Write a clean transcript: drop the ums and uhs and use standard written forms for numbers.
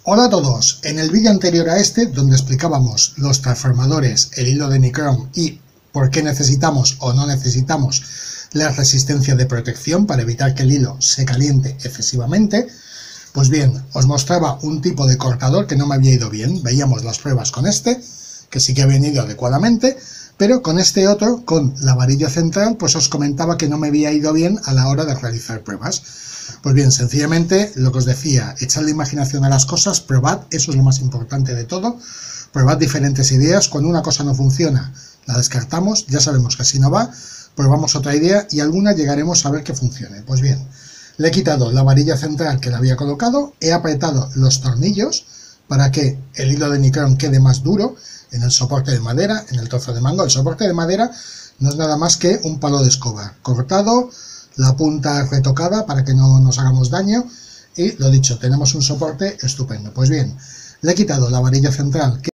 Hola a todos, en el vídeo anterior a este, donde explicábamos los transformadores, el hilo de Nichrome y por qué necesitamos o no necesitamos la resistencia de protección para evitar que el hilo se caliente excesivamente, pues bien, os mostraba un tipo de cortador que no me había ido bien. Veíamos las pruebas con este, que sí que habían ido adecuadamente, pero con este otro, con la varilla central, pues os comentaba que no me había ido bien a la hora de realizar pruebas. Pues bien, sencillamente, lo que os decía, echadle imaginación a las cosas, probad, eso es lo más importante de todo, probad diferentes ideas, cuando una cosa no funciona, la descartamos, ya sabemos que así no va, probamos otra idea y alguna llegaremos a ver que funcione. Pues bien, le he quitado la varilla central que le había colocado, he apretado los tornillos para que el hilo de Nichrome quede más duro en el soporte de madera, en el trozo de mango. El soporte de madera no es nada más que un palo de escoba cortado, la punta retocada para que no nos hagamos daño y lo dicho, tenemos un soporte estupendo. Pues bien, le he quitado la varilla central